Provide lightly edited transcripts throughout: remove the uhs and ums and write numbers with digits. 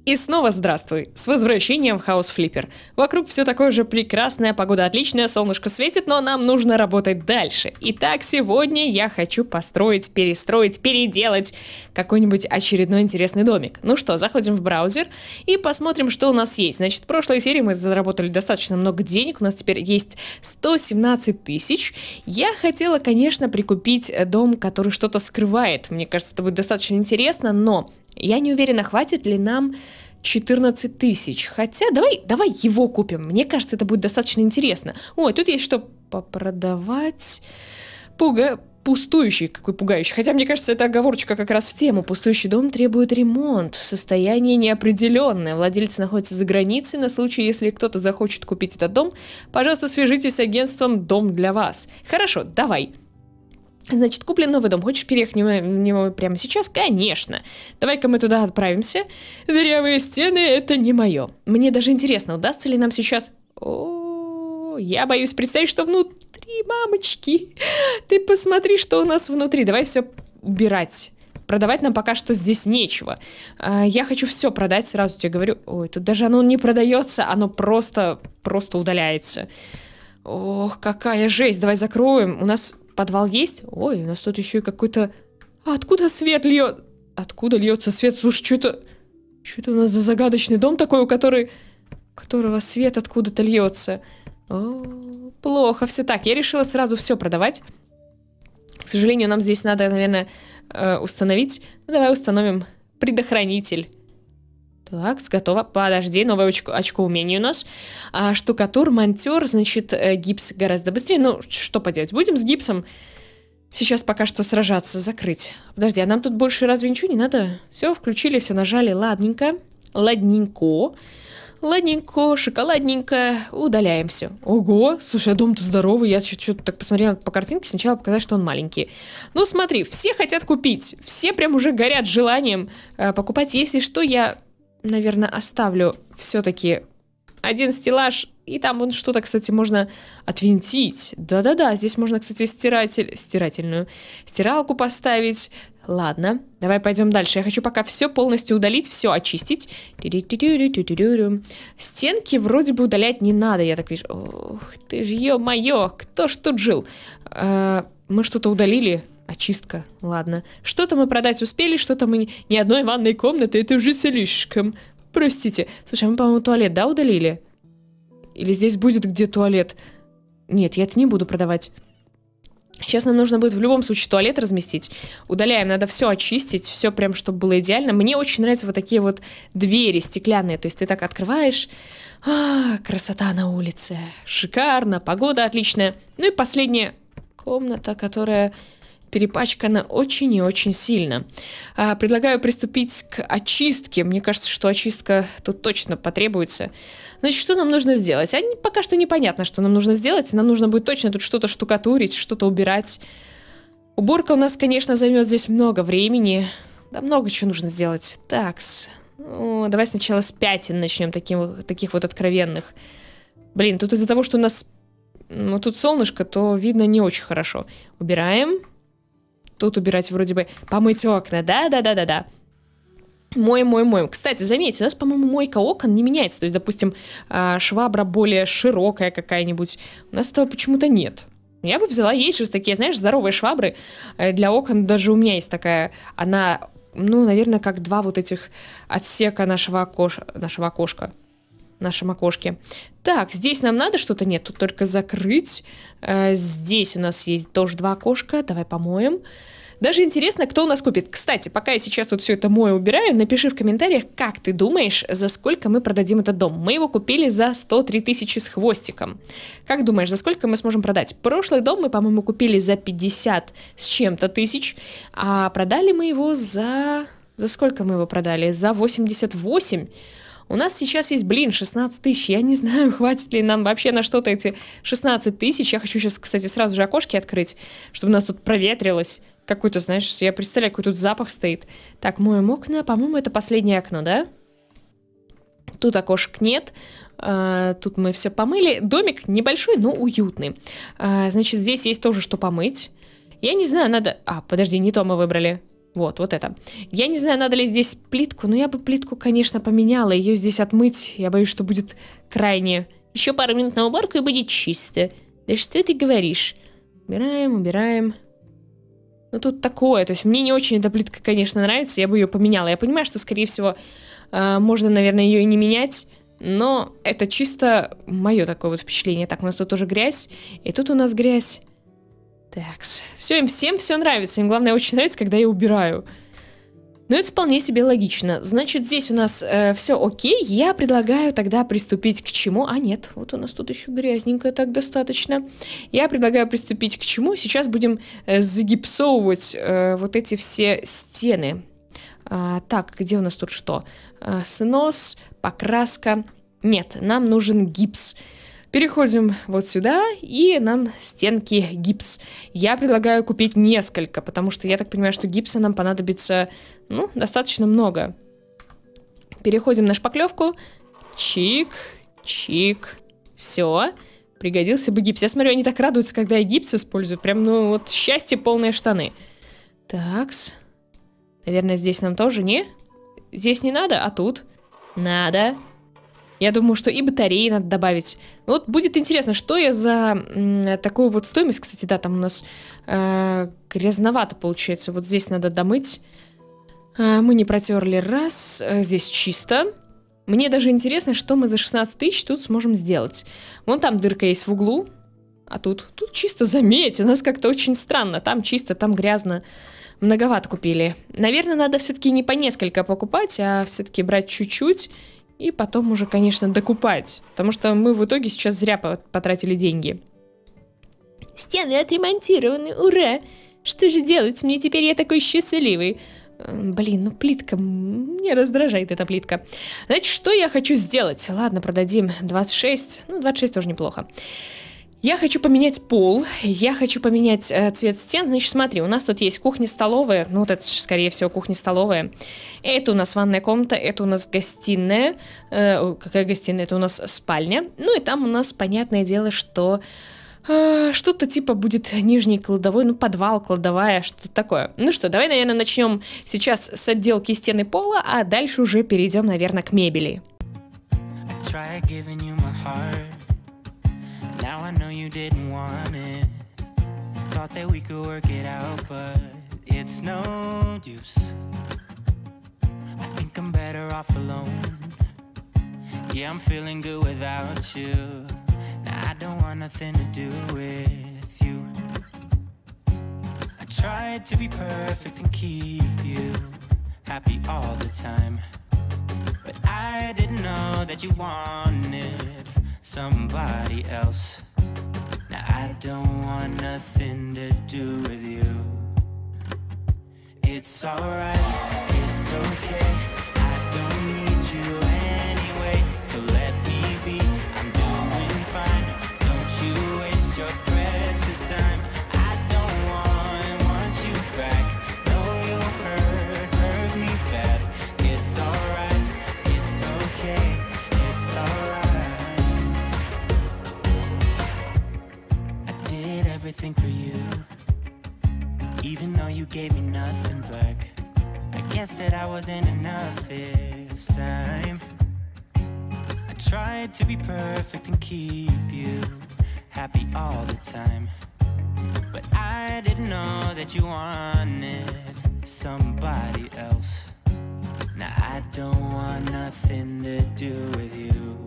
И снова здравствуй, с возвращением в House Flipper. Вокруг все такое же прекрасное, погода отличная, солнышко светит, но нам нужно работать дальше. Итак, сегодня я хочу построить, перестроить, переделать какой-нибудь очередной интересный домик. Ну что, заходим в браузер и посмотрим, что у нас есть. Значит, в прошлой серии мы заработали достаточно много денег, у нас теперь есть 117 тысяч. Я хотела, конечно, прикупить дом, который что-то скрывает. Мне кажется, это будет достаточно интересно, но... я не уверена, хватит ли нам 14 тысяч. Хотя, давай его купим. Мне кажется, это будет достаточно интересно. Ой, тут есть что попродавать. Пустующий, какой пугающий. Хотя, мне кажется, эта оговорочка как раз в тему. Пустующий дом требует ремонт. Состояние неопределенное. Владелец находится за границей. На случай, если кто-то захочет купить этот дом, пожалуйста, свяжитесь с агентством «Дом для вас». Хорошо, давай. Значит, куплен новый дом. Хочешь переехать в него прямо сейчас? Конечно. Давай-ка мы туда отправимся. Дырявые стены — это не мое. Мне даже интересно, удастся ли нам сейчас... О, я боюсь представить, что внутри, мамочки. Ты посмотри, что у нас внутри. Давай все убирать. Продавать нам пока что здесь нечего. Я хочу все продать, сразу тебе говорю. Ой, тут даже оно не продается, оно просто удаляется. Ох, какая жесть. Давай закроем. У нас... подвал есть? Ой, у нас тут еще и какой-то... откуда свет льет? Откуда льется свет? Слушай, что это у нас за загадочный дом такой, у которого свет откуда-то льется? О, плохо все так. Я решила сразу все продавать. К сожалению, нам здесь надо, наверное, установить... Ну, давай установим предохранитель. Так, готово. Подожди, новое очко умений у нас. Штукатур, монтер, значит, гипс гораздо быстрее. Ну, что поделать, будем с гипсом сейчас пока что сражаться, закрыть. Подожди, а нам тут больше разве ничего не надо? Все, включили, все нажали, ладненько. Ладненько, шоколадненько, удаляем все. Ого, слушай, а дом-то здоровый, я что-то так посмотрела по картинке, сначала показалось, что он маленький. Ну смотри, все хотят купить, все прям уже горят желанием покупать. Если что, я... наверное, оставлю все-таки один стеллаж. И там вон что-то, кстати, можно отвинтить. Да-да-да, здесь можно, кстати, стирательную стиралку поставить. Ладно, давай пойдем дальше. Я хочу пока все полностью удалить, все очистить. Стенки вроде бы удалять не надо, я так вижу. Ох ты ж, ё-моё, кто ж тут жил? Мы что-то удалили. Очистка, ладно. Что-то мы продать успели, что-то мы... Ни одной ванной комнаты, это уже слишком. Простите. Слушай, мы, по-моему, туалет, да, удалили? Или здесь будет где туалет? Нет, я это не буду продавать. Сейчас нам нужно будет в любом случае туалет разместить. Удаляем, надо все очистить, все прям, чтобы было идеально. Мне очень нравятся вот такие вот двери стеклянные. То есть ты так открываешь... красота на улице. Шикарно, погода отличная. Ну и последняя комната, которая... перепачкана очень и очень сильно. Предлагаю приступить к очистке. Мне кажется, что очистка тут точно потребуется. Значит, что нам нужно сделать? Пока что непонятно, что нам нужно сделать. Нам нужно будет точно тут что-то штукатурить, что-то убирать. Уборка у нас, конечно, займет здесь много времени. Да много чего нужно сделать. Такс. Ну, давай сначала с пятен начнем, таких вот откровенных. Блин, тут из-за того, что у нас тут солнышко, то видно не очень хорошо. Убираем. Тут убирать вроде бы... помыть окна, да. Моем. Кстати, заметьте, у нас, по-моему, мойка окон не меняется. То есть, допустим, швабра более широкая какая-нибудь. У нас этого почему-то нет. Я бы взяла, есть же такие, знаешь, здоровые швабры для окон. Даже у меня есть такая. Она, ну, наверное, как два вот этих отсека нашего окошка. Нашем окошке. Так, здесь нам надо что-то? Нет, тут только закрыть. Здесь у нас есть тоже два окошка. Давай помоем. Даже интересно, кто у нас купит. Кстати, пока я сейчас тут все это мою, убираю, напиши в комментариях, как ты думаешь, за сколько мы продадим этот дом. Мы его купили за 103 тысячи с хвостиком. Как думаешь, за сколько мы сможем продать? Прошлый дом мы, по-моему, купили за 50 с чем-то тысяч, а продали мы его за... За сколько мы его продали? За 88. У нас сейчас есть, 16 тысяч. Я не знаю, хватит ли нам вообще на что-то эти 16 тысяч. Я хочу сейчас, кстати, сразу же окошки открыть, чтобы у нас тут проветрилось. Какой-то, знаешь, я представляю, какой тут запах стоит. Так, моем окна. По-моему, это последнее окно, да? Тут окошек нет. Тут мы все помыли. Домик небольшой, но уютный. Значит, здесь есть тоже что помыть. Я не знаю, надо... подожди, не то мы выбрали. Вот это. Я не знаю, надо ли здесь плитку, но я бы плитку, конечно, поменяла. Ее здесь отмыть, я боюсь, что будет крайне... Еще пару минут на уборку и будет чисто. Да что ты говоришь? Убираем, убираем. Ну, тут такое. То есть мне не очень эта плитка, конечно, нравится. Я бы ее поменяла. Я понимаю, что, скорее всего, можно, наверное, ее и не менять. Но это чисто мое такое вот впечатление. Так, у нас тут тоже грязь. И тут у нас грязь. Так, все, им всем все нравится. Им, главное, очень нравится, когда я убираю. Но это вполне себе логично. Значит, здесь у нас все окей. Я предлагаю тогда приступить к чему? А нет, вот у нас тут еще грязненько так достаточно. Я предлагаю приступить к чему? Сейчас будем загипсовывать вот эти все стены. Так, где у нас тут что? Снос, покраска. Нет, нам нужен гипс. Переходим вот сюда, и нам стенки гипс. Я предлагаю купить несколько, потому что я так понимаю, что гипса нам понадобится, ну, достаточно много. Переходим на шпаклевку. Чик, чик. Все. Пригодился бы гипс. Я смотрю, они так радуются, когда я гипс использую. Прям, ну, вот счастье, полные штаны. Такс. Наверное, здесь нам тоже не? Здесь не надо, а тут надо. Я думаю, что и батареи надо добавить. Вот будет интересно, что я за такую вот стоимость. Кстати, да, там у нас грязновато получается. Вот здесь надо домыть. Мы не протерли раз. Здесь чисто. Мне даже интересно, что мы за 16 тысяч тут сможем сделать. Вон там дырка есть в углу. А тут чисто, заметь, у нас как-то очень странно. Там чисто, там грязно. Многовато купили. Наверное, надо все-таки не по несколько покупать, а все-таки брать чуть-чуть. И потом уже, конечно, докупать. Потому что мы в итоге сейчас зря потратили деньги. Стены отремонтированы, ура! Что же делать? Мне теперь я такой счастливый. Блин, ну плитка, мне раздражает эта плитка. Значит, что я хочу сделать? Ладно, продадим 26. Ну, 26 тоже неплохо. Я хочу поменять пол, я хочу поменять цвет стен. Значит, смотри, у нас тут есть кухня-столовая. Ну, вот это, скорее всего, кухня-столовая. Это у нас ванная комната, это у нас гостиная. Какая гостиная? Это у нас спальня. Ну, и там у нас, понятное дело, что что-то типа будет нижней кладовой. Ну, подвал, кладовая, что-то такое. Ну что, давай, наверное, начнем сейчас с отделки стены пола, а дальше уже перейдем, наверное, к мебели. Now I know you didn't want it. Thought that we could work it out, but it's no use. I think I'm better off alone. Yeah, I'm feeling good without you. Now I don't want nothing to do with you. I tried to be perfect and keep you happy all the time, but I didn't know that you wanted somebody else. Now I don't want nothing to do with you. It's alright, it's okay. I don't need you anyway, so let me be. I'm doing fine. Don't you waste your precious time. I don't want you back. No, you'll hurt me bad. It's alright, it's okay, it's alright. Everything for you, even though you gave me nothing back. I guess that I wasn't enough this time. I tried to be perfect and keep you happy all the time, but I didn't know that you wanted somebody else. Now I don't want nothing to do with you.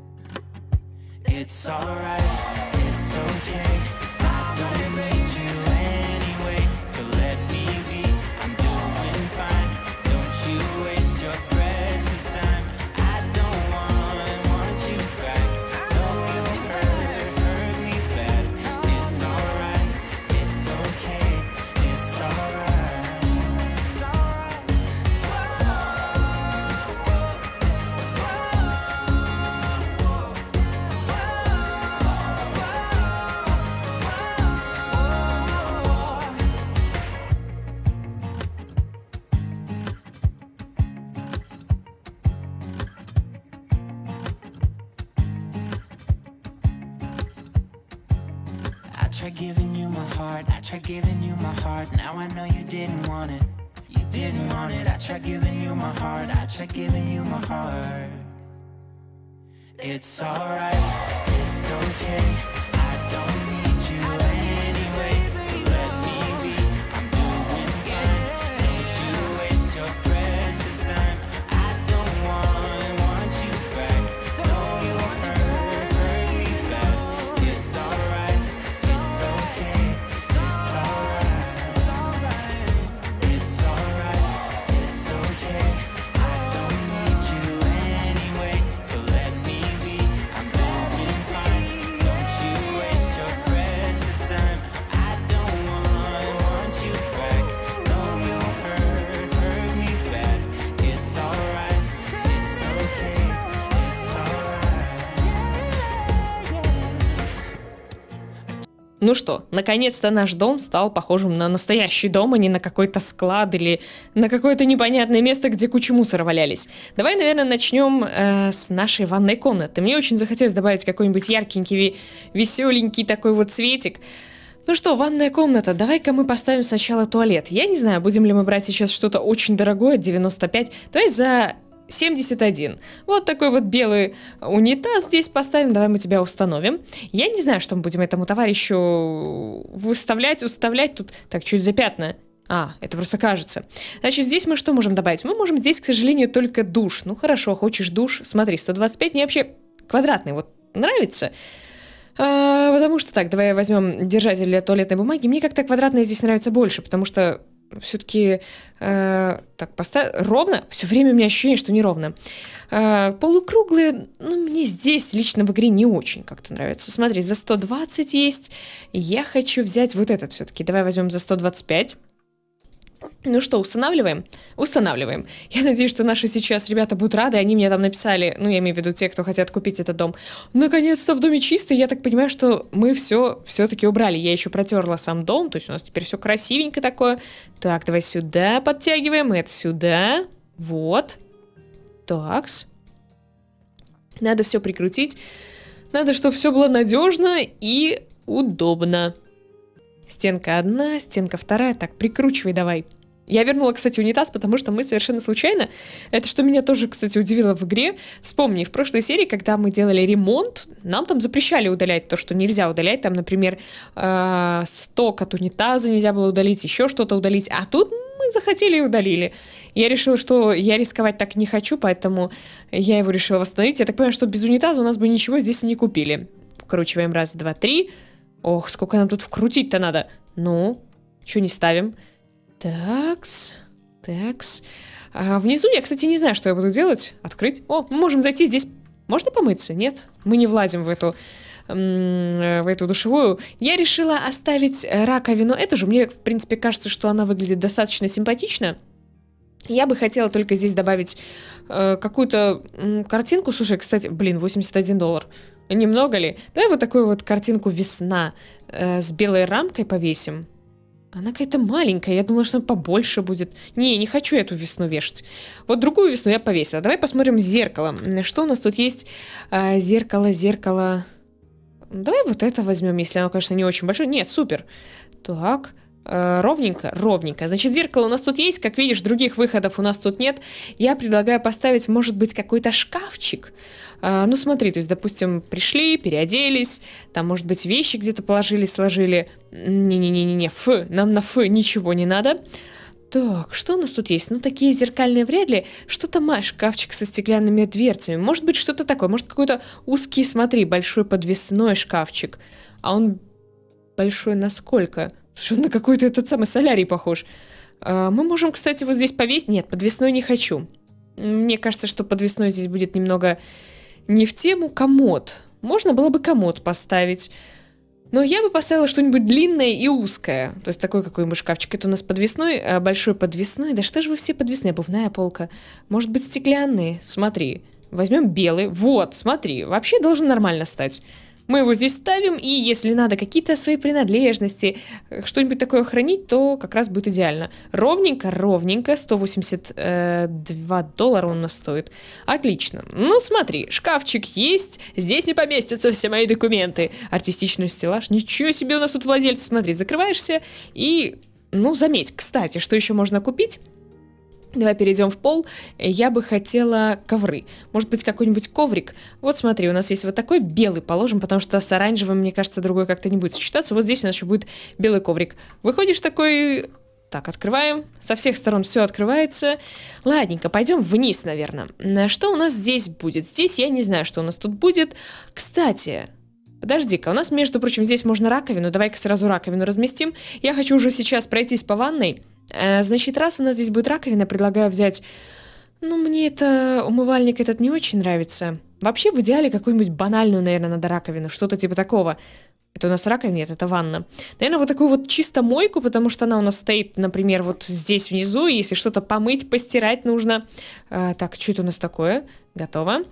It's alright, it's okay. I don't need you anyway, so let me be. I'm doing fine. Don't you waste your precious time. I don't want you back. No, you'll hurt me bad. It's alright, it's okay, it's alright. It's alright. I tried giving you my heart, I tried giving you my heart. Now I know you didn't want it. You didn't want it. I tried giving you my heart. I tried giving you my heart. It's alright, it's okay. I don't need you anyway, so let me be. I'm doing fine. Don't you waste your precious time. I don't want you back. No, you hurt me bad. It's alright, it's okay. It's alright, it's alright, it's okay. I don't need you anyway, so let me be. I'm doing fine. Don't you waste your precious time. I don't want you back. No, you hurt me bad. It's alright, it's okay. It's alright. Ну что, наконец-то наш дом стал похожим на настоящий дом, а не на какой-то склад или на какое-то непонятное место, где куча мусора валялись. Давай, наверное, начнем с нашей ванной комнаты. Мне очень захотелось добавить какой-нибудь яркенький, веселенький такой вот цветик. Ну что, ванная комната, давай-ка мы поставим сначала туалет. Я не знаю, будем ли мы брать сейчас что-то очень дорогое, 95. Давай за 71. Вот такой вот белый унитаз здесь поставим. Давай мы тебя установим. Я не знаю, что мы будем этому товарищу выставлять, уставлять тут. Так, чуть за пятна. А, это просто кажется. Значит, здесь мы что можем добавить? Мы можем здесь, к сожалению, только душ. Ну хорошо, хочешь душ? Смотри, 125 мне вообще квадратный вот нравится. Потому что так, давай возьмем держатель для туалетной бумаги. Мне как-то квадратные здесь нравится больше, потому что все-таки так, поставь ровно. Все время у меня ощущение, что неровно. Полукруглые, ну, мне здесь лично в игре не очень как-то нравится. Смотри, за 120 есть. Я хочу взять вот этот все-таки. Давай возьмем за 125. Ну что, устанавливаем? Устанавливаем. Я надеюсь, что наши сейчас ребята будут рады. Они мне там написали, ну, я имею в виду те, кто хотят купить этот дом. Наконец-то в доме чисто. Я так понимаю, что мы все-таки убрали. Я еще протерла сам дом. То есть у нас теперь все красивенько такое. Так, давай сюда подтягиваем. Это сюда. Вот. Такс. Надо все прикрутить. Надо, чтобы все было надежно и удобно. Стенка одна, стенка вторая. Так, прикручивай давай. Я вернула, кстати, унитаз, потому что мы совершенно случайно... Это что меня тоже, кстати, удивило в игре. Вспомни, в прошлой серии, когда мы делали ремонт, нам там запрещали удалять то, что нельзя удалять. Там, например, сток от унитаза нельзя было удалить, еще что-то удалить. А тут мы захотели и удалили. Я решила, что я рисковать так не хочу, поэтому я его решила восстановить. Я так понимаю, что без унитаза у нас бы ничего здесь не купили. Вкручиваем раз, два, три... Ох, сколько нам тут вкрутить-то надо. Ну, что не ставим? Такс, такс. Внизу я, кстати, не знаю, что я буду делать. Открыть. О, мы можем зайти здесь. Можно помыться? Нет? Мы не влазим в эту душевую. Я решила оставить раковину. Это же мне, в принципе, кажется, что она выглядит достаточно симпатично. Я бы хотела только здесь добавить какую-то картинку. Слушай, кстати, блин, $81. Немного ли? Давай вот такую вот картинку «Весна» с белой рамкой повесим. Она какая-то маленькая, я думала, что она побольше будет. Не хочу эту весну вешать. Вот другую весну я повесила. Давай посмотрим зеркало. Что у нас тут есть? Зеркало. Давай вот это возьмем, если оно, конечно, не очень большое. Нет, супер. Так... Ровненько. Значит, зеркало у нас тут есть. Как видишь, других выходов у нас тут нет. Я предлагаю поставить, может быть, какой-то шкафчик. Ну, смотри, то есть, допустим, пришли, переоделись. Там, может быть, вещи где-то положили, сложили. Не-не-не-не, нам на ничего не надо. Так, что у нас тут есть? Ну, такие зеркальные вряд ли. Что-то шкафчик со стеклянными дверцами. Может быть, что-то такое. Может, какой-то узкий, смотри, большой подвесной шкафчик. А он большой насколько? Что на какой-то этот самый солярий похож. Мы можем, кстати, вот здесь повесить. Нет, подвесной не хочу. Мне кажется, что подвесной здесь будет немного не в тему. Комод. Можно было бы комод поставить. Но я бы поставила что-нибудь длинное и узкое. То есть такой какой-нибудь шкафчик. Это у нас подвесной, большой подвесной. Да что же вы все подвесные? Обувная полка. Может быть, стеклянные? Смотри. Возьмем белый. Вот, смотри. Вообще должен нормально стать. Мы его здесь ставим, и если надо какие-то свои принадлежности, что-нибудь такое хранить, то как раз будет идеально. Ровненько, $182 он у нас стоит. Отлично. Ну, смотри, шкафчик есть, здесь не поместятся все мои документы. Артистичный стеллаж, ничего себе у нас тут владельцы. Смотри, закрываешься и, ну, заметь, кстати, что еще можно купить? Давай перейдем в пол. Я бы хотела ковры. Может быть, какой-нибудь коврик. Вот смотри, у нас есть вот такой белый, положим, потому что с оранжевым, мне кажется, другой как-то не будет сочетаться. Вот здесь у нас еще будет белый коврик. Выходишь такой... Так, открываем. Со всех сторон все открывается. Ладненько, пойдем вниз, наверное. Что у нас здесь будет? Здесь я не знаю, что у нас тут будет. Кстати... Подожди-ка, у нас, между прочим, здесь можно раковину. Давай-ка сразу раковину разместим. Я хочу уже сейчас пройтись по ванной. Значит, раз у нас здесь будет раковина, предлагаю взять... Ну, мне это умывальник этот не очень нравится. Вообще, в идеале, какую-нибудь банальную, наверное, надо раковину. Что-то типа такого. Это у нас раковина? Нет, это ванна. Наверное, вот такую вот чисто мойку, потому что она у нас стоит, например, вот здесь внизу. И если что-то помыть, постирать нужно. Так, что это у нас такое? Готово.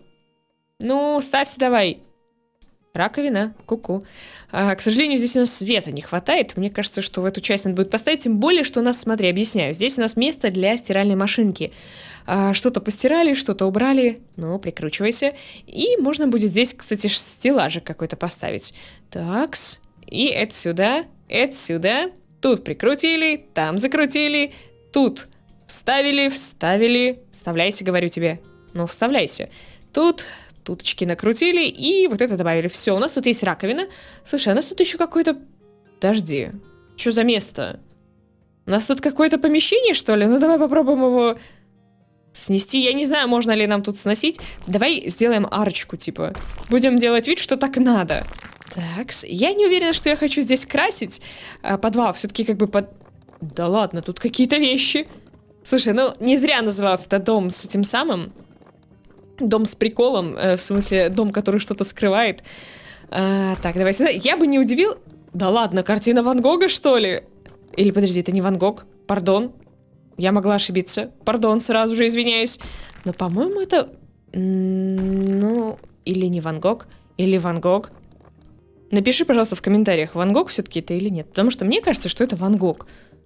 Ну, ставься давай. Раковина, ку-ку. К сожалению, здесь у нас света не хватает. Мне кажется, что в эту часть надо будет поставить. Тем более, что у нас, смотри, объясняю. Здесь у нас место для стиральной машинки. Что-то постирали, что-то убрали. Ну, прикручивайся. И можно будет здесь, кстати, стеллажик какой-то поставить. Такс. И это сюда, это сюда. Тут прикрутили, там закрутили. Тут вставили, вставили. Вставляйся, говорю тебе. Ну, вставляйся. Тут... Туточки накрутили и вот это добавили. Все, у нас тут есть раковина. Слушай, у нас тут еще какой-то... Подожди, что за место? У нас тут какое-то помещение, что ли? Ну, давай попробуем его снести. Я не знаю, можно ли нам тут сносить. Давай сделаем арочку, типа. Будем делать вид, что так надо. Так, я не уверена, что я хочу здесь красить подвал. Все-таки как бы под... Да ладно, тут какие-то вещи. Слушай, ну, не зря назывался это дом с этим самым... Дом с приколом, в смысле, дом, который что-то скрывает. Так, давай сюда. Я бы не удивил... Да ладно, картина Ван Гога, что ли? Или, подожди, это не Ван Гог? Пардон. Я могла ошибиться. Пардон, сразу же извиняюсь. Но, по-моему, это... Ну, или не Ван Гог, или Ван Гог. Напиши, пожалуйста, в комментариях, Ван Гог все-таки это или нет. Потому что мне кажется, что это Ван Гог.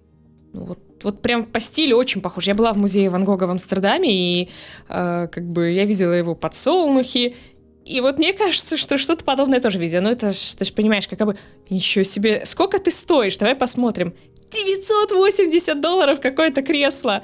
Вот прям по стилю очень похож. Я была в музее Ван Гога в Амстердаме, и как бы я видела его подсолнухи. И вот мне кажется, что что-то подобное тоже видела. Ну это ж, ты же понимаешь, как бы... Ничего себе. Сколько ты стоишь? Давай посмотрим. $980 какое-то кресло.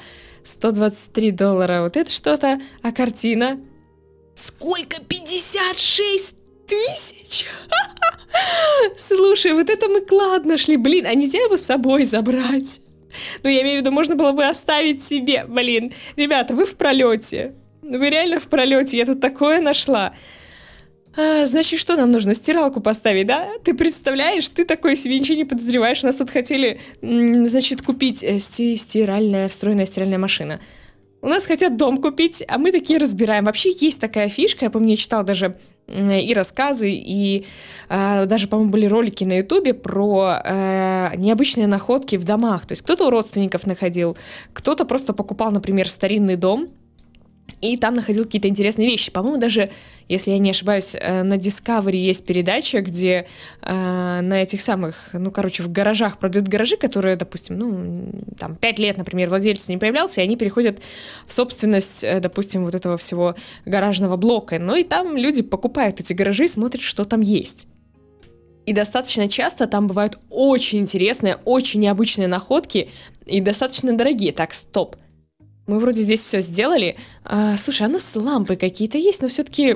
$123. Вот это что-то. А картина? Сколько? 56 тысяч? Слушай, вот это мы клад нашли. Блин, а нельзя его с собой забрать? Ну, я имею в виду, можно было бы оставить себе. Блин, ребята, вы в пролете. Вы реально в пролете. Я тут такое нашла. Значит, что нам нужно? Стиралку поставить, да? Ты представляешь? Ты такой себе ничего не подозреваешь. У нас тут хотели, значит, купить встроенная стиральная машина. У нас хотят дом купить, а мы такие разбираем. Вообще есть такая фишка, я помню, я читала даже и рассказы, и даже, по-моему, были ролики на ютубе про необычные находки в домах. То есть кто-то у родственников находил, кто-то просто покупал, например, старинный дом, и там находил какие-то интересные вещи. По-моему, даже, если я не ошибаюсь, на Discovery есть передача, где на этих самых, ну, короче, в гаражах продают гаражи, которые, допустим, ну, там, 5 лет, например, владелец не появлялся, и они переходят в собственность, допустим, вот этого всего гаражного блока. Ну, и там люди покупают эти гаражи и смотрят, что там есть. И достаточно часто там бывают очень интересные, очень необычные находки, и достаточно дорогие. Так, стоп. Мы вроде здесь все сделали. Слушай, у нас лампы какие-то есть, но все-таки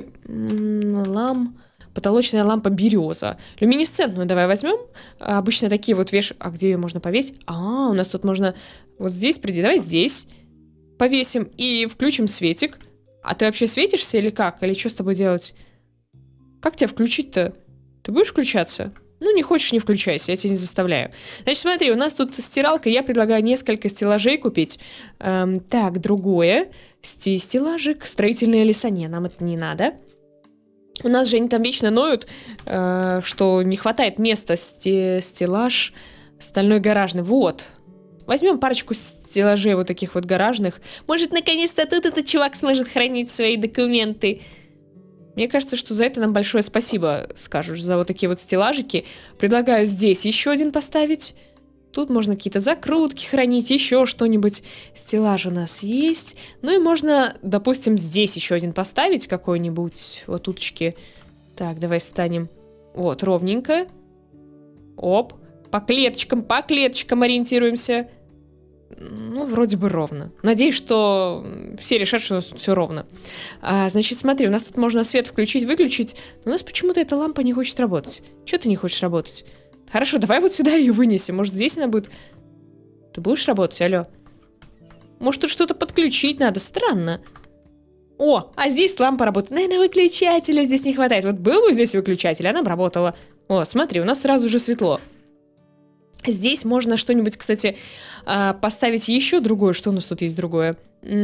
потолочная лампа береза. Люминесцентную давай возьмем. Обычно такие вот А где ее можно повесить? У нас тут можно вот здесь приди. Давай здесь повесим и включим светик. А ты вообще светишься или как? Или что с тобой делать? Как тебя включить-то? Ты будешь включаться? Ну, не хочешь, не включайся, я тебя не заставляю. Значит, смотри, у нас тут стиралка, я предлагаю несколько стеллажей купить. Так, другое. Стеллажик, строительные леса. Не, нам это не надо. У нас же они там вечно ноют, что не хватает места. Стеллаж стальной гаражный. Вот. Возьмем парочку стеллажей вот таких вот гаражных. Может, наконец-то тут этот чувак сможет хранить свои документы. Мне кажется, что за это нам большое спасибо скажешь, за вот такие вот стеллажики. Предлагаю здесь еще один поставить. Тут можно какие-то закрутки хранить, еще что-нибудь. Стеллаж у нас есть. Ну и можно, допустим, здесь еще один поставить какой-нибудь. Вот туточки. Так, давай станем. Вот, ровненько. Оп. По клеточкам ориентируемся. Ну, вроде бы ровно. Надеюсь, что все решат, что все ровно. Значит, смотри, у нас тут можно свет включить, выключить, но у нас почему-то эта лампа не хочет работать. Чего ты не хочешь работать? Хорошо, давай вот сюда ее вынесем. Может, здесь она будет... Ты будешь работать, алло? Может, тут что-то подключить надо? Странно. О, а здесь лампа работает. Наверное, выключателя здесь не хватает. Вот был бы здесь выключатель, она бы работала. О, смотри, у нас сразу же светло. Здесь можно что-нибудь, кстати, поставить еще другое. Что у нас тут есть другое?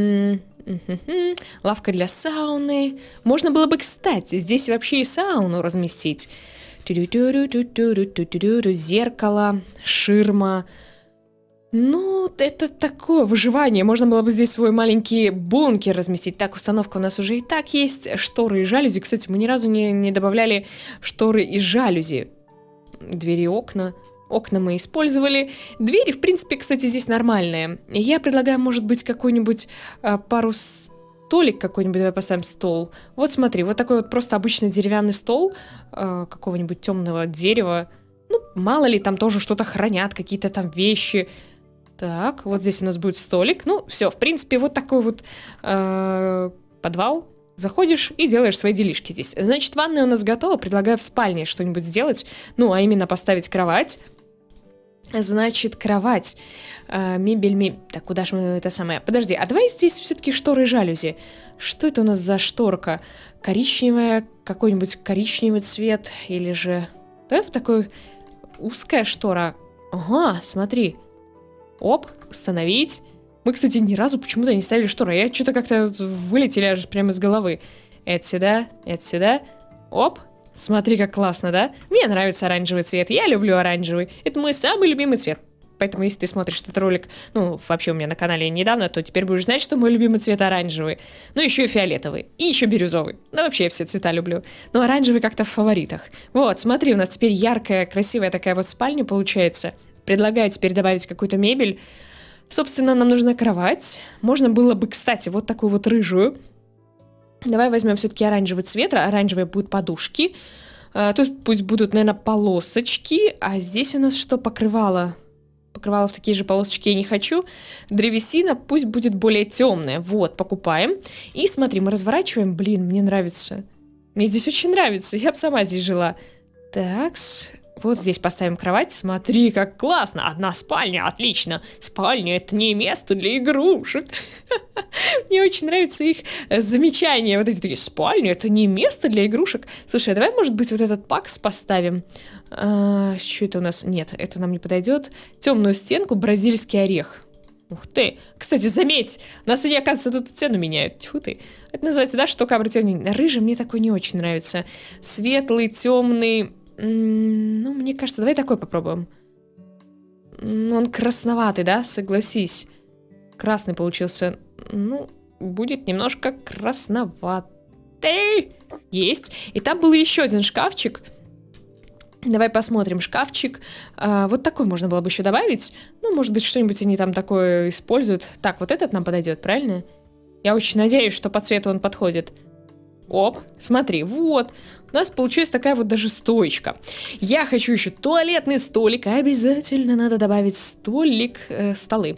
Лавка для сауны. Можно было бы, кстати, здесь вообще и сауну разместить. Зеркало, ширма. Ну, это такое выживание. Можно было бы здесь свой маленький бункер разместить. Так, установка у нас уже и так есть. Шторы и жалюзи. Кстати, мы ни разу не добавляли шторы и жалюзи. Двери и окна. Окна мы использовали. Двери, в принципе, кстати, здесь нормальные. Я предлагаю, может быть, какой-нибудь пару столик какой-нибудь. Давай поставим стол. Вот смотри, вот такой вот просто обычный деревянный стол какого-нибудь темного дерева. Ну, мало ли, там тоже что-то хранят, какие-то там вещи. Так, вот здесь у нас будет столик. Ну, все, в принципе, вот такой вот подвал. Заходишь и делаешь свои делишки здесь. Значит, ванная у нас готова. Предлагаю в спальне что-нибудь сделать. Ну, а именно поставить кровать. Значит, кровать. Мебель. Так, куда же мы это самое? Подожди, а давай здесь все-таки шторы и жалюзи. Что это у нас за шторка? Коричневая, какой-нибудь коричневый цвет. Или же... Давай вот такой узкая штора. Ага, смотри. Оп, установить. Мы, кстати, ни разу почему-то не ставили шторы. Я что-то как-то вылетели аж прямо из головы. Это сюда, это сюда. Оп. Смотри, как классно, да? Мне нравится оранжевый цвет. Я люблю оранжевый. Это мой самый любимый цвет. Поэтому, если ты смотришь этот ролик, ну, вообще у меня на канале недавно, то теперь будешь знать, что мой любимый цвет оранжевый. Ну, еще и фиолетовый. И еще бирюзовый. Ну, вообще я все цвета люблю. Но оранжевый как-то в фаворитах. Вот, смотри, у нас теперь яркая, красивая такая вот спальня получается. Предлагаю теперь добавить какую-то мебель. Собственно, нам нужна кровать. Можно было бы, кстати, вот такую вот рыжую. Давай возьмем все-таки оранжевый цвет. Оранжевые будут подушки. Тут пусть будут, наверное, полосочки. А здесь у нас что? Покрывало. Покрывало в такие же полосочки я не хочу. Древесина пусть будет более темная. Вот, покупаем. И смотри, мы разворачиваем. Блин, мне нравится. Мне здесь очень нравится. Я бы сама здесь жила. Так-с. Вот здесь поставим кровать. Смотри, как классно. Одна спальня, отлично. Спальня — это не место для игрушек. Мне очень нравятся их замечания. Вот эти такие: спальня — это не место для игрушек. Слушай, а давай, может быть, вот этот пакс поставим. Что это у нас? Нет, это нам не подойдет. Темную стенку, бразильский орех. Ух ты. Кстати, заметь, у нас они, оказывается, тут цену меняют. Тьфу ты. Это называется, да, что обратил внимание. Рыжий мне такой не очень нравится. Светлый, темный. Ну, мне кажется, давай такой попробуем. Он красноватый, да? Согласись. Красный получился. Ну, будет немножко красноватый. Есть. И там был еще один шкафчик. Давай посмотрим. Шкафчик. Вот такой можно было бы еще добавить. Ну, может быть, что-нибудь они там такое используют. Так, вот этот нам подойдет, правильно? Я очень надеюсь, что по цвету он подходит. Оп, смотри, вот. У нас получилась такая вот даже стоечка. Я хочу еще туалетный столик. Обязательно надо добавить столик, столы.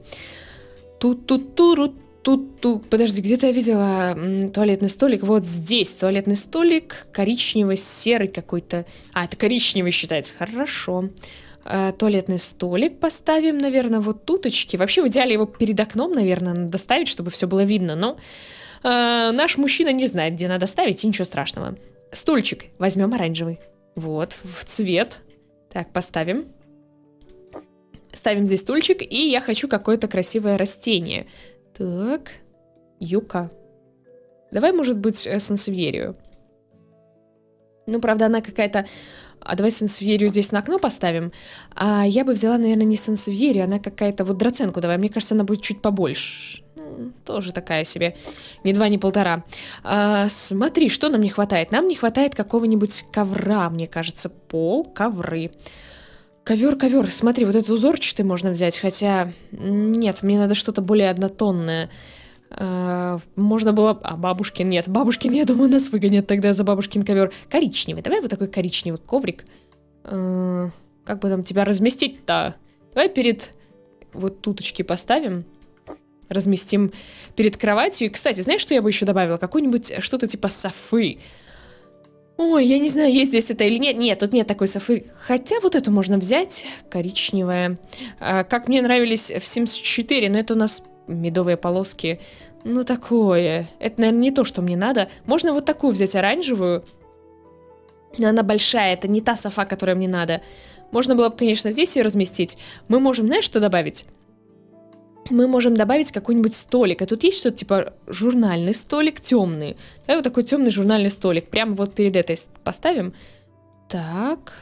Тут. Подожди, где-то я видела туалетный столик. Вот здесь туалетный столик. Коричневый, серый какой-то. А, это коричневый считается. Хорошо. Туалетный столик поставим, наверное, вот туточки. Вообще, в идеале его перед окном, наверное, надо ставить, чтобы все было видно. Но наш мужчина не знает, где надо ставить, и ничего страшного. Стульчик возьмем оранжевый. Вот, в цвет. Так, поставим. Ставим здесь стульчик, и я хочу какое-то красивое растение. Так, юка. Давай, может быть, сансевьерию. Ну, правда, она какая-то... А давай сансевьерию здесь на окно поставим. А я бы взяла, наверное, не сансевьерию, она какая-то... Вот драценку давай, мне кажется, она будет чуть побольше. Тоже такая себе. Ни 2, ни 1,5. Смотри, что нам не хватает. Нам не хватает какого-нибудь ковра, мне кажется. Пол, ковры. Ковер. Смотри, вот этот узорчатый можно взять. Хотя, нет, мне надо что-то более однотонное. Можно было... А бабушкин нет. Бабушкин, я думаю, нас выгонят тогда за бабушкин ковер. Коричневый. Давай вот такой коричневый коврик. Как бы там тебя разместить-то? Давай перед вот туточки поставим. Разместим перед кроватью. И, кстати, знаешь, что я бы еще добавила? Какое-нибудь что-то типа софы. Ой, я не знаю, есть здесь это или нет. Нет, тут нет такой софы. Хотя вот эту можно взять, коричневая. Как мне нравились в Sims 4, но это у нас медовые полоски. Ну, такое. Это, наверное, не то, что мне надо. Можно вот такую взять, оранжевую. Но она большая, это не та софа, которая мне надо. Можно было бы, конечно, здесь ее разместить. Мы можем, знаешь, что добавить? Мы можем добавить какой-нибудь столик. А тут есть что-то типа журнальный столик темный. Давай вот такой темный журнальный столик. Прямо вот перед этой поставим. Так.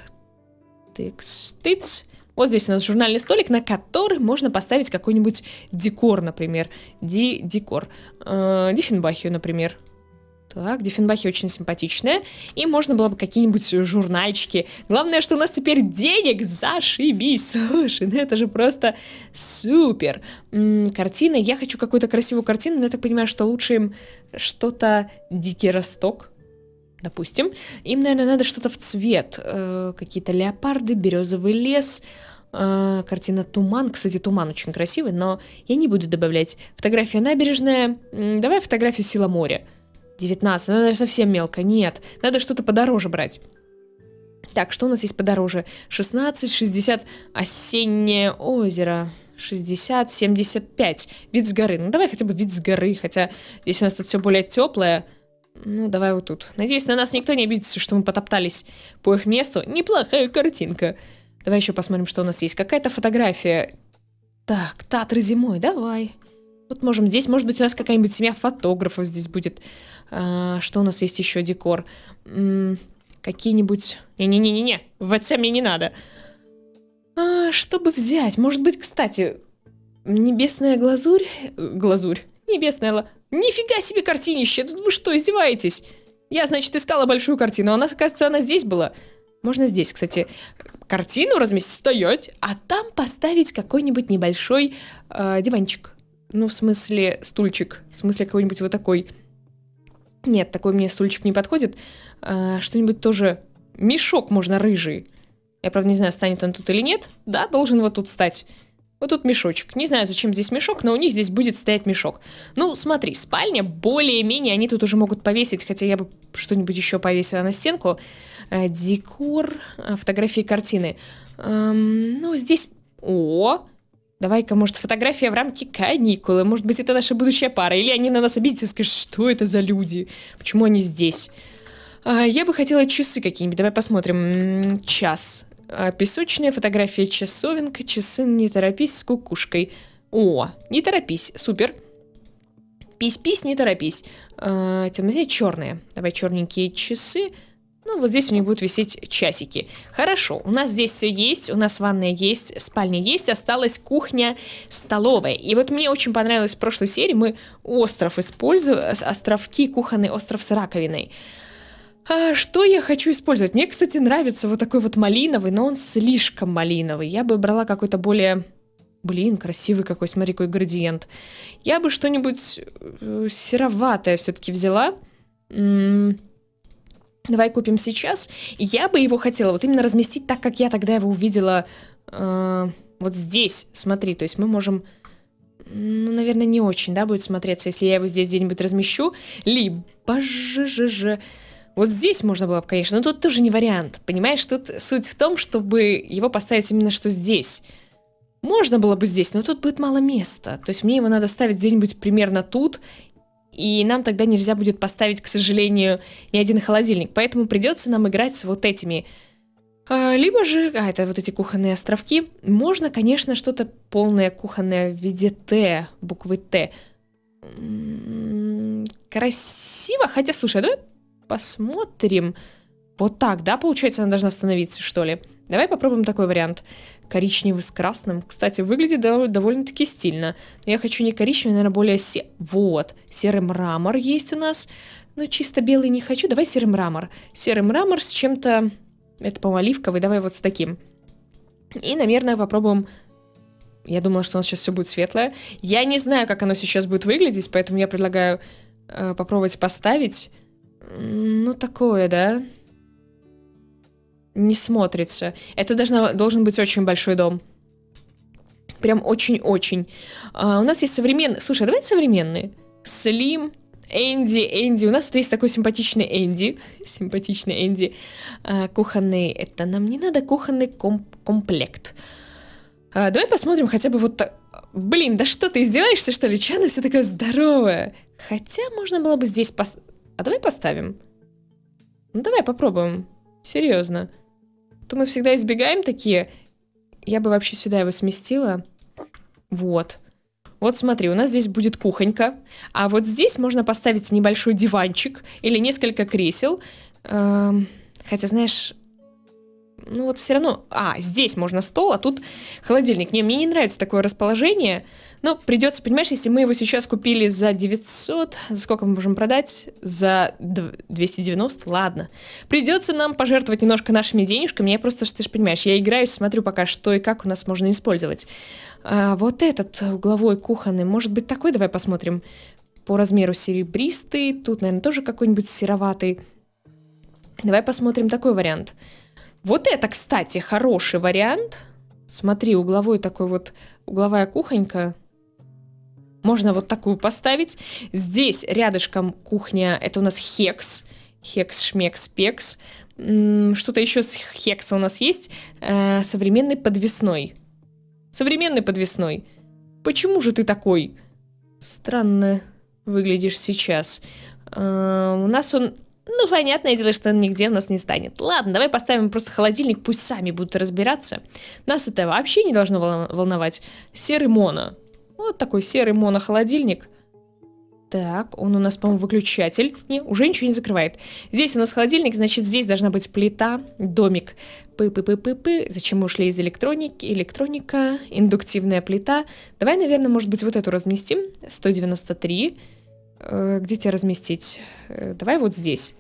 Тыкс-тыц. Вот здесь у нас журнальный столик, на который можно поставить какой-нибудь декор, например. Декор. Диффенбахию, например. Так, Диффенбахи очень симпатичная. И можно было бы какие-нибудь журнальчики. Главное, что у нас теперь денег. Зашибись. Слушай, ну это же просто супер. Картина. Я хочу какую-то красивую картину, но я так понимаю, что лучше им что-то Дикий Росток. Допустим. Им, наверное, надо что-то в цвет. Какие-то леопарды, березовый лес. Картина Туман. Кстати, туман очень красивый, но я не буду добавлять. Фотография набережная. Давай фотографию Сила моря. 19, ну, наверное, совсем мелко, нет, надо что-то подороже брать. Так, что у нас есть подороже? 16, 60, осеннее озеро, 60, 75, вид с горы. Ну, давай хотя бы вид с горы, хотя здесь у нас тут все более теплое. Ну, давай вот тут. Надеюсь, на нас никто не обидится, что мы потоптались по их месту. Неплохая картинка. Давай еще посмотрим, что у нас есть. Какая-то фотография. Так, Татры зимой, давай. Вот можем здесь, может быть, у нас какая-нибудь семья фотографов здесь будет. Что у нас есть еще декор? Какие-нибудь... Не-не-не-не-не, ВЦ мне не надо. Что бы взять? Может быть, кстати, небесная глазурь? Глазурь. Небесная... Нифига себе картинище! Вы что, издеваетесь? Я, значит, искала большую картину, а у нас, кажется, она здесь была. Можно здесь, кстати, картину разместить, стоять, а там поставить какой-нибудь небольшой диванчик. Ну, в смысле, стульчик. В смысле, какой-нибудь вот такой. Нет, такой мне стульчик не подходит. Что-нибудь тоже... Мешок можно рыжий. Я, правда, не знаю, станет он тут или нет. Да, должен вот тут стать. Вот тут мешочек. Не знаю, зачем здесь мешок, но у них здесь будет стоять мешок. Ну, смотри, спальня более-менее они тут уже могут повесить, хотя я бы что-нибудь еще повесила на стенку. Декор, фотографии, картины. Ну, здесь... О! Давай-ка, может, фотография в рамке каникулы. Может быть, это наша будущая пара. Или они на нас обидятся и скажут, что это за люди? Почему они здесь? Я бы хотела часы какие-нибудь. Давай посмотрим. Час. Песочная фотография, часовенка, часы, не торопись с кукушкой. О, не торопись, супер. Пись-пись, не торопись. Темно-синие, черные. Давай черненькие часы. Ну, вот здесь у них будут висеть часики. Хорошо, у нас здесь все есть, у нас ванная есть, спальня есть, осталась кухня, столовая. И вот мне очень понравилось в прошлой серии, мы остров используем, островки, кухонный остров с раковиной. Что я хочу использовать? Мне, кстати, нравится вот такой вот малиновый, но он слишком малиновый. Я бы брала какой-то более... Блин, красивый какой, смотри, какой градиент. Я бы что-нибудь сероватое все-таки взяла. Давай купим сейчас. Я бы его хотела вот именно разместить так, как я тогда его увидела вот здесь. Смотри, то есть мы можем... Ну, наверное, не очень, да, будет смотреться, если я его здесь где-нибудь размещу. Либо же... Вот здесь можно было бы, конечно, но тут тоже не вариант. Понимаешь, тут суть в том, чтобы его поставить именно что здесь. Можно было бы здесь, но тут будет мало места. То есть мне его надо ставить где-нибудь примерно тут. И нам тогда нельзя будет поставить, к сожалению, ни один холодильник. Поэтому придется нам играть с вот этими. Либо же, это вот эти кухонные островки. Можно, конечно, что-то полное кухонное в виде Т, буквы Т. Красиво, хотя, слушай, давай посмотрим. Вот так, да, получается, она должна остановиться, что ли? Давай попробуем такой вариант. Коричневый с красным. Кстати, выглядит довольно-таки стильно. Но я хочу не коричневый, наверное, более Вот, серый мрамор есть у нас. Но чисто белый не хочу. Давай серый мрамор. Серый мрамор с чем-то... Это, по-моему, оливковый. Давай вот с таким. И, наверное, попробуем... Я думала, что у нас сейчас все будет светлое. Я не знаю, как оно сейчас будет выглядеть, поэтому я предлагаю попробовать поставить. Ну, такое, да? Не смотрится. Это должен быть очень большой дом. Прям очень-очень. У нас есть современные... Слушай, а давай современные. Слим, Энди. У нас тут есть такой симпатичный Энди. Симпатичный Энди. Кухонный... Это нам не надо кухонный комплект. Давай посмотрим хотя бы вот так. Блин, да что, ты издеваешься, что ли? Чё она вся такая здоровая? Хотя можно было бы здесь А давай поставим. Ну давай попробуем. Серьезно. То мы всегда избегаем такие. Я бы вообще сюда его сместила. Вот. Вот смотри, у нас здесь будет кухонька. А вот здесь можно поставить небольшой диванчик или несколько кресел. Хотя, знаешь... Ну вот все равно... здесь можно стол, а тут холодильник. Не, мне не нравится такое расположение. Но придется, понимаешь, если мы его сейчас купили за 900... За сколько мы можем продать? За 290? Ладно. Придется нам пожертвовать немножко нашими денежками. Я просто, ты же понимаешь, я играюсь, смотрю пока, что и как у нас можно использовать. Вот этот угловой кухонный, может быть такой? Давай посмотрим. По размеру серебристый. Тут, наверное, тоже какой-нибудь сероватый. Давай посмотрим такой вариант. Вот это, кстати, хороший вариант. Смотри, угловой такой вот, угловая кухонька. Можно вот такую поставить. Здесь рядышком кухня, это у нас хекс. Хекс, шмекс, пекс. Что-то еще с хекса у нас есть. Современный подвесной. Современный подвесной. Почему же ты такой? Странно выглядишь сейчас. У нас он... Ну, понятное дело, что он нигде у нас не станет. Ладно, давай поставим просто холодильник, пусть сами будут разбираться. Нас это вообще не должно волновать. Серый моно. Вот такой серый моно-холодильник. Так, он у нас, по-моему, выключатель. Не, уже ничего не закрывает. Здесь у нас холодильник, значит, здесь должна быть плита, домик. Пы-пы-пы-пы-пы. Зачем мы ушли из электроники? Электроника, индуктивная плита. Давай, наверное, может быть, вот эту разместим. 193. Где тебя разместить? Давай вот здесь.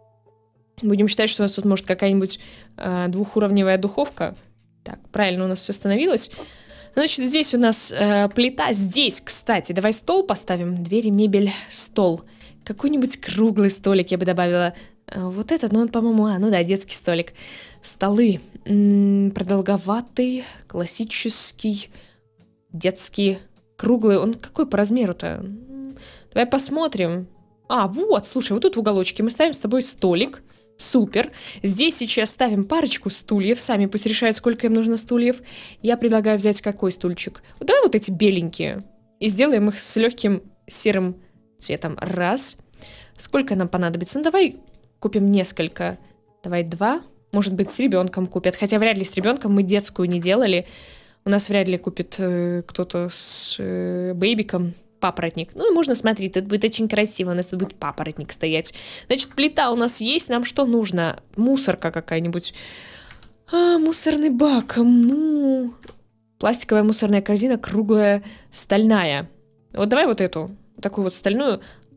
Будем считать, что у нас тут может какая-нибудь двухуровневая духовка. Так, правильно у нас все становилось. Значит, здесь у нас плита. Здесь, кстати, давай стол поставим. Двери, мебель, стол. Какой-нибудь круглый столик я бы добавила. Вот этот, ну он, по-моему, ну да, детский столик. Столы. Продолговатый, классический, детский, круглый. Он какой по размеру-то? Давай посмотрим. Вот, слушай, вот тут в уголочке мы ставим с тобой столик. Супер. Здесь сейчас ставим парочку стульев. Сами пусть решают, сколько им нужно стульев. Я предлагаю взять какой стульчик? Давай вот эти беленькие. И сделаем их с легким серым цветом. Раз. Сколько нам понадобится? Ну, давай купим несколько. Давай 2. Может быть, с ребенком купят. Хотя вряд ли с ребенком, мы детскую не делали. У нас вряд ли купит кто-то с бэйбиком. Папоротник. Ну и можно смотреть, это будет очень красиво. У нас тут будет папоротник стоять. Значит, плита у нас есть. Нам что нужно? Мусорка какая-нибудь. Мусорный бак. Пластиковая мусорная корзина, круглая, стальная. Вот давай вот эту. Такую вот стальную.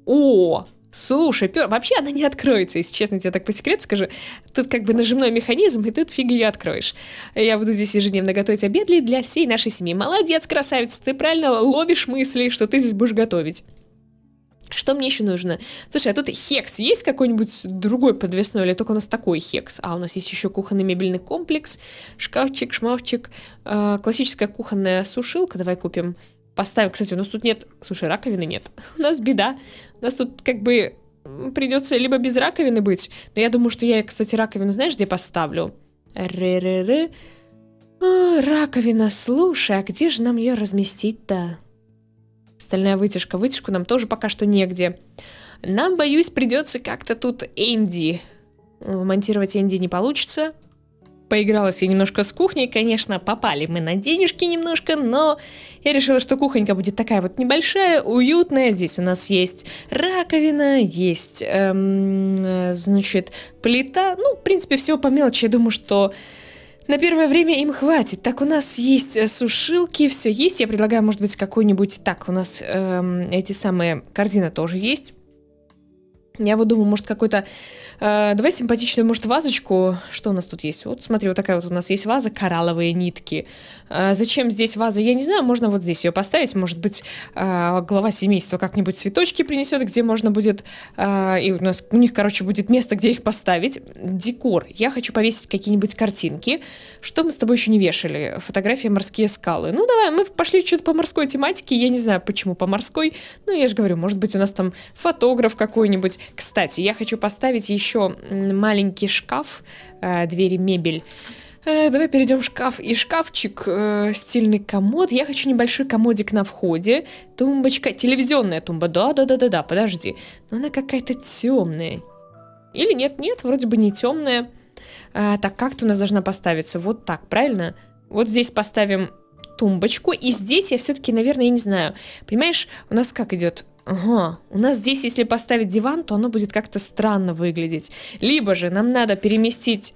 Слушай, вообще она не откроется, если честно, тебе так по секрету скажу. Тут как бы нажимной механизм, и тут фиг ее откроешь. Я буду здесь ежедневно готовить обед для всей нашей семьи. Молодец, красавица, ты правильно ловишь мысли, что ты здесь будешь готовить. Что мне еще нужно? Слушай, а тут хекс есть какой-нибудь другой подвесной, или только у нас такой хекс? У нас есть еще кухонный мебельный комплекс, шкафчик, шмафчик, классическая кухонная сушилка, давай купим. Поставим, кстати, у нас тут нет... Слушай, раковины нет. У нас беда. У нас тут как бы придется либо без раковины быть. Но я думаю, что я, кстати, раковину, знаешь, где поставлю? Раковина, слушай, а где же нам ее разместить-то? Стальная вытяжка. Вытяжку нам тоже пока что негде. Нам, боюсь, придется как-то тут Энди. Монтировать Энди не получится. Поигралась я немножко с кухней, конечно, попали мы на денежки немножко, но я решила, что кухонька будет такая вот небольшая, уютная. Здесь у нас есть раковина, есть, значит, плита. Ну, в принципе, всего по мелочи. Я думаю, что на первое время им хватит. Так, у нас есть сушилки, все есть. Я предлагаю, может быть, какой-нибудь... Так, у нас эти самые корзины тоже есть. Я вот думаю, может, какой-то... давай симпатичную, может, вазочку. Что у нас тут есть? Вот, смотри, вот такая вот у нас есть ваза, коралловые нитки. Зачем здесь ваза, я не знаю. Можно вот здесь ее поставить. Может быть, глава семейства как-нибудь цветочки принесет, где можно будет... и у них, короче, будет место, где их поставить. Декор. Я хочу повесить какие-нибудь картинки. Что мы с тобой еще не вешали? Фотографии морские скалы. Ну, давай, мы пошли что-то по морской тематике. Я не знаю, почему по морской. Ну, я же говорю, может быть, у нас там фотограф какой-нибудь. Кстати, я хочу поставить еще маленький шкаф, двери, мебель. Давай перейдем в шкаф и шкафчик, стильный комод. Я хочу небольшой комодик на входе. Тумбочка, телевизионная тумба. Да, подожди. Но она какая-то темная. Или нет, вроде бы не темная. Так, как-то у нас должна поставиться. Вот так, правильно? Вот здесь поставим тумбочку. И здесь я все-таки, наверное, я не знаю. Понимаешь, у нас как идет... Ага, у нас здесь, если поставить диван, то оно будет как-то странно выглядеть. Либо же нам надо переместить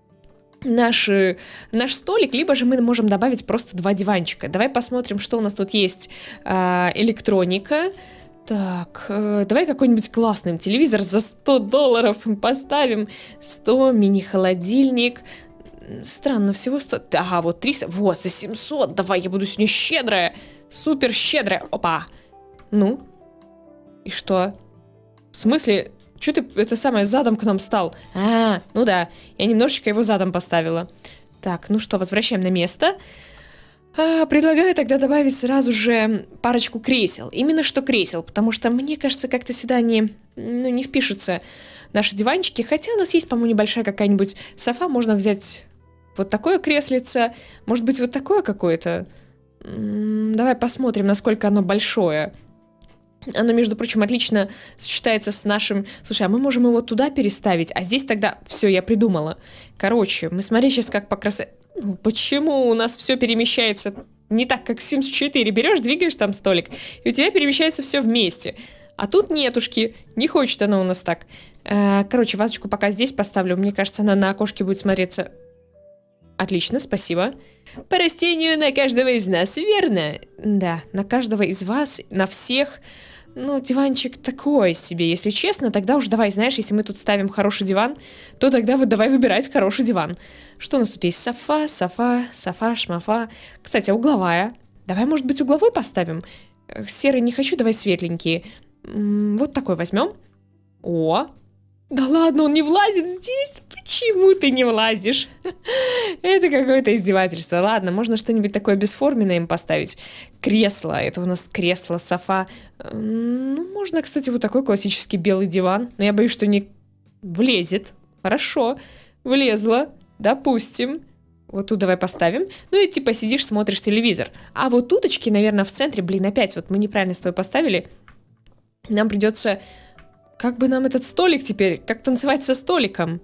наш столик, либо же мы можем добавить просто 2 диванчика. Давай посмотрим, что у нас тут есть. Электроника. Так, давай какой-нибудь классный телевизор за $100 поставим. 100, мини-холодильник. Странно, всего 100. Ага, вот 300. Вот, за 700. Давай, я буду сегодня щедрая. Супер щедрая. Опа. Ну? И что? В смысле? Чё ты это самое задом к нам стал? Ну да, я немножечко его задом поставила. Так, ну что, возвращаем на место. Предлагаю тогда добавить сразу же парочку кресел. Именно что кресел, потому что, мне кажется, как-то сюда не впишутся наши диванчики. Хотя у нас есть, по-моему, небольшая какая-нибудь софа. Можно взять вот такое креслице. Может быть, вот такое какое-то. Давай посмотрим, насколько оно большое. Оно, между прочим, отлично сочетается с нашим... Слушай, а мы можем его туда переставить, а здесь тогда... Все, я придумала. Короче, мы смотри сейчас как по красоте... Ну, почему у нас все перемещается не так, как в Sims 4? Берешь, двигаешь там столик, и у тебя перемещается все вместе. А тут нетушки, не хочет она у нас так. Короче, вазочку пока здесь поставлю. Мне кажется, она на окошке будет смотреться... Отлично, спасибо. По растению на каждого из нас, верно? Да, на каждого из вас, на всех... Ну, диванчик такой себе, если честно. Тогда уж давай, знаешь, если мы тут ставим хороший диван, то тогда вот давай выбирать хороший диван. Что у нас тут есть? Софа, шмафа. Кстати, угловая. Давай, может быть, угловой поставим? Серый не хочу, давай светленький. Вот такой возьмем. О! Да ладно, он не влазит здесь. Почему ты не влазишь? Это какое-то издевательство. Ладно, можно что-нибудь такое бесформенное им поставить. Кресло. Это у нас кресло, софа. Ну, можно, кстати, вот такой классический белый диван. Но я боюсь, что не влезет. Хорошо. Влезла. Допустим. Вот тут давай поставим. Ну и типа сидишь, смотришь телевизор. А вот туточки, наверное, в центре. Блин, опять вот мы неправильно с тобой поставили. Нам придется... Как бы нам этот столик теперь? Как танцевать со столиком?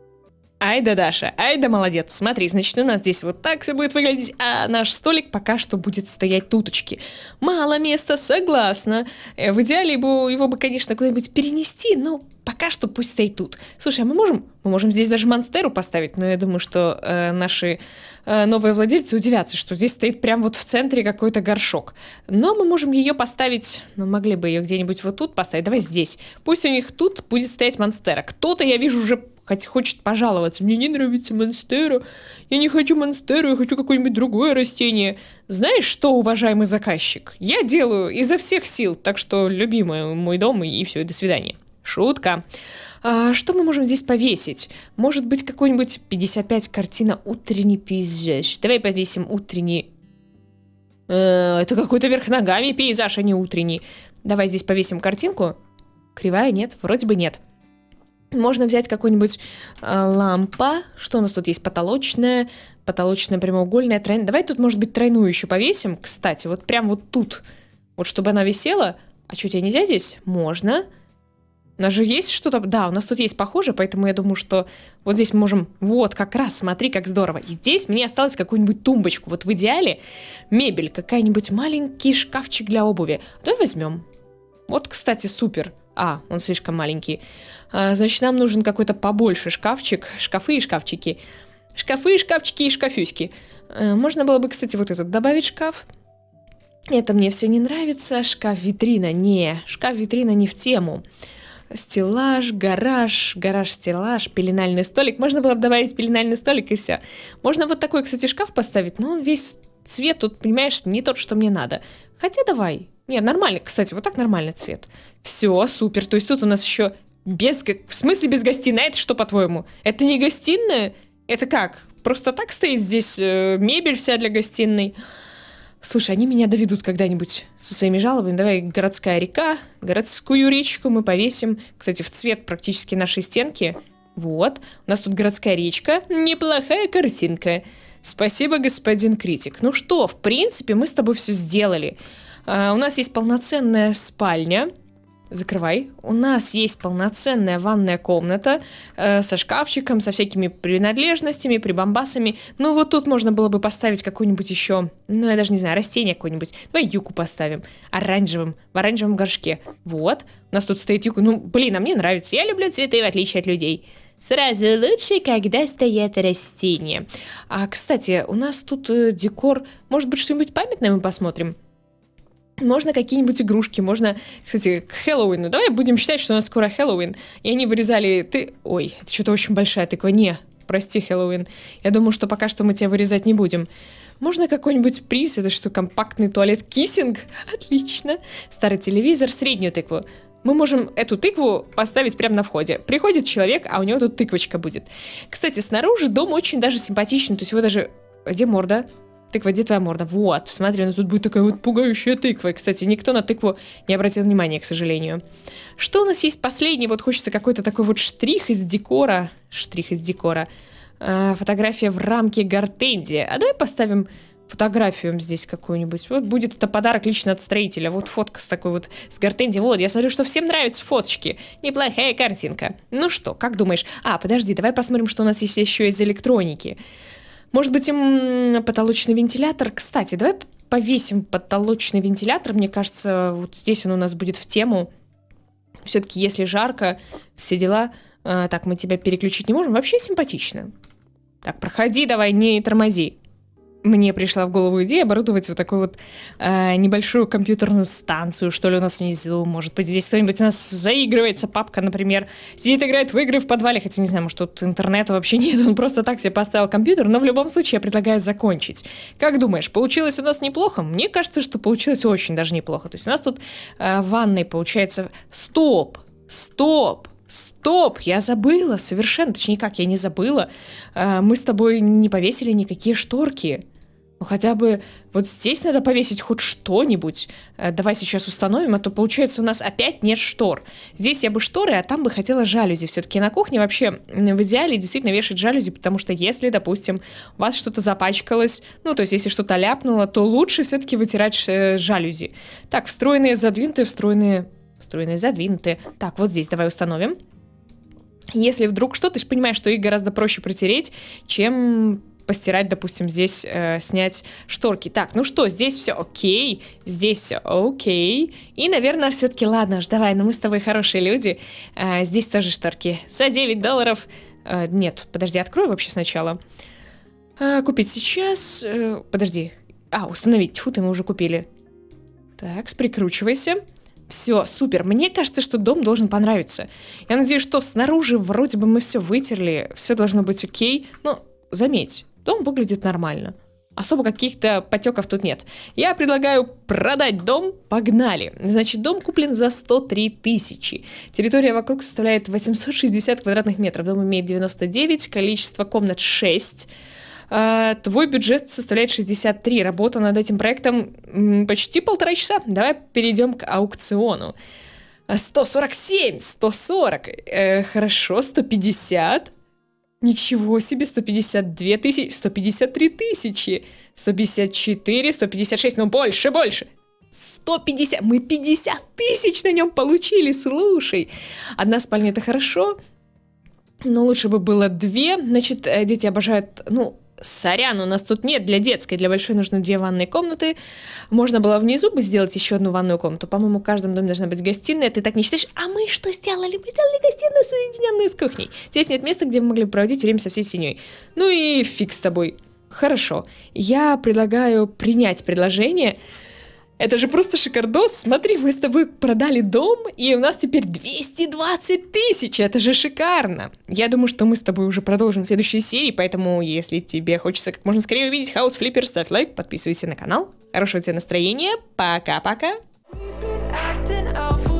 Ай да, Даша, ай да, молодец. Смотри, значит, у нас здесь вот так все будет выглядеть, а наш столик пока что будет стоять туточки. Мало места, согласна. В идеале его бы, конечно, куда-нибудь перенести, но пока что пусть стоит тут. Слушай, а мы можем здесь даже монстеру поставить, но я думаю, что наши новые владельцы удивятся, что здесь стоит прям вот в центре какой-то горшок. Но мы можем ее поставить, ну, могли бы ее где-нибудь вот тут поставить. Давай здесь. Пусть у них тут будет стоять монстера. Кто-то, я вижу, уже хочет пожаловаться. Мне не нравится монстера. Я не хочу монстеру, я хочу какое-нибудь другое растение. Знаешь что, уважаемый заказчик? Я делаю изо всех сил, так что любимый мой дом и все, и до свидания. Шутка. Что мы можем здесь повесить? Может быть, какой-нибудь 55 картина «Утренний пейзаж». Давай повесим утренний... это какой-то вверх ногами пейзаж, а не утренний. Давай здесь повесим картинку. Кривая? Нет? Вроде бы нет. Можно взять какую-нибудь лампа. Что у нас тут есть? Потолочная, прямоугольная, тройная. Давай тут, может быть, тройную еще повесим. Кстати, вот прям вот тут. Вот чтобы она висела. А что, у тебя нельзя здесь? Можно. У нас же есть что-то... Да, у нас тут есть похоже, поэтому я думаю, что вот здесь мы можем... Вот, как раз, смотри, как здорово. И здесь мне осталось какую-нибудь тумбочку. Вот в идеале мебель, какая-нибудь маленький шкафчик для обуви. Давай возьмем. Вот, кстати, супер. Он слишком маленький. Значит, нам нужен какой-то побольше шкафчик. Шкафы и шкафчики. Шкафы, шкафчики и шкафюськи. Можно было бы, кстати, вот этот добавить шкаф. Это мне все не нравится. Шкаф-витрина. Не, шкаф-витрина не в тему. Стеллаж, гараж, стеллаж, пеленальный столик. Можно было бы добавить пеленальный столик и все. Можно вот такой, кстати, шкаф поставить, но он весь цвет тут, понимаешь, не тот, что мне надо. Хотя давай. Нет, нормально, кстати, вот так нормальный цвет. Все, супер. То есть тут у нас еще в смысле без гостиной? А это что, по-твоему? Это не гостиная? Это как? Просто так стоит здесь мебель вся для гостиной? Слушай, они меня доведут когда-нибудь со своими жалобами. Давай городская река, городскую речку мы повесим. Кстати, в цвет практически нашей стенки. Вот, у нас тут городская речка. Неплохая картинка. Спасибо, господин критик. Ну что, в принципе, мы с тобой все сделали. У нас есть полноценная спальня. Закрывай. У нас есть полноценная ванная комната со шкафчиком, со всякими принадлежностями, прибамбасами. Ну вот тут можно было бы поставить какую-нибудь еще, ну я даже не знаю, растение какое-нибудь. Давай юку поставим, в оранжевом горшке. Вот, у нас тут стоит юка. Ну блин, а мне нравится, я люблю цветы в отличие от людей. Сразу лучше, когда стоят растения. А, кстати, у нас тут декор, может быть, что-нибудь памятное мы посмотрим? Можно какие-нибудь игрушки, можно, кстати, к Хэллоуину. Давай будем считать, что у нас скоро Хэллоуин. И они вырезали... Ой, это что-то очень большая тыква. Не, прости, Хэллоуин. Я думаю, что пока что мы тебя вырезать не будем. Можно какой-нибудь приз? Это что, компактный туалет киссинг? Отлично. Старый телевизор, среднюю тыкву. Мы можем эту тыкву поставить прямо на входе. Приходит человек, а у него тут тыквочка будет. Кстати, снаружи дом очень даже симпатичный. То есть его даже... Где морда? Тыква, где твоя морда? Вот, смотри, у нас тут будет такая вот пугающая тыква. И, кстати, никто на тыкву не обратил внимания, к сожалению. Что у нас есть последний? Вот хочется какой-то такой вот штрих из декора. Фотография в рамке гортензия. А давай поставим фотографию здесь какую-нибудь. Вот будет это подарок лично от строителя. Вот фотка с такой вот, с гортензией. Вот, я смотрю, что всем нравятся фоточки. Неплохая картинка. Ну что, как думаешь? А, подожди, давай посмотрим, что у нас есть еще из электроники. Может быть, им потолочный вентилятор? Кстати, давай повесим потолочный вентилятор. Мне кажется, вот здесь он у нас будет в тему. Все-таки, если жарко, все дела. Так, мы тебя переключить не можем. Вообще симпатично. Так, проходи, давай, не тормози. Мне пришла в голову идея оборудовать вот такую вот небольшую компьютерную станцию, что ли, у нас внизу. Может быть, здесь кто-нибудь у нас заигрывается. Папка, например, сидит, играет в игры в подвале. Хотя, не знаю, может, тут интернета вообще нет. Он просто так себе поставил компьютер. Но в любом случае я предлагаю закончить. Как думаешь, получилось у нас неплохо? Мне кажется, что получилось очень даже неплохо. То есть у нас тут в ванной получается... Стоп! Я забыла совершенно, точнее как, я не забыла. Мы с тобой не повесили никакие шторки. Ну хотя бы вот здесь надо повесить хоть что-нибудь. Давай сейчас установим, а то получается у нас опять нет штор. Здесь я бы шторы, а там бы хотела жалюзи. Все-таки на кухне вообще в идеале действительно вешать жалюзи, потому что если, допустим, у вас что-то запачкалось, ну то есть если что-то ляпнуло, то лучше все-таки вытирать жалюзи. Так, встроенные, задвинутые, встроенные, задвинутые. Так, вот здесь давай установим. Если вдруг что, ты же понимаешь, что их гораздо проще протереть, чем постирать, допустим, здесь, снять шторки. Так, ну что, здесь все окей, здесь все окей. И, наверное, все-таки, ладно уж, давай, ну мы с тобой хорошие люди. Здесь тоже шторки. За $9. Нет, подожди, открой вообще сначала. Купить сейчас. Подожди. Установить. Тьфу, мы уже купили. Так, прикручивайся. Все, супер. Мне кажется, что дом должен понравиться. Я надеюсь, что снаружи вроде бы мы все вытерли, все должно быть окей. Но заметь, дом выглядит нормально. Особо каких-то потеков тут нет. Я предлагаю продать дом. Погнали. Значит, дом куплен за 103 тысячи. Территория вокруг составляет 860 квадратных метров. Дом имеет 99, количество комнат 6. Твой бюджет составляет 63. Работа над этим проектом почти 1,5 часа. Давай перейдем к аукциону. 147, 140. Хорошо, 150. Ничего себе, 152 тысячи, 153 тысячи, 154, 156, ну больше. 150, мы 50 тысяч на нем получили, слушай. Одна спальня это хорошо, но лучше бы было 2. Значит, дети обожают, ну, сорян, у нас тут нет для детской, для большой нужны 2 ванные комнаты. Можно было внизу бы сделать еще одну ванную комнату. По-моему, в каждом доме должна быть гостиная. Ты так не считаешь? А мы что сделали? Мы сделали гостиную, соединенную с кухней. Здесь нет места, где мы могли бы проводить время со всей семьей. Ну и фиг с тобой. Хорошо. Я предлагаю принять предложение. Это же просто шикардос. Смотри, мы с тобой продали дом, и у нас теперь 220 тысяч. Это же шикарно. Я думаю, что мы с тобой уже продолжим в следующей серии, поэтому, если тебе хочется как можно скорее увидеть House Flipper, ставь лайк, подписывайся на канал. Хорошего тебе настроения. Пока-пока. Acting out for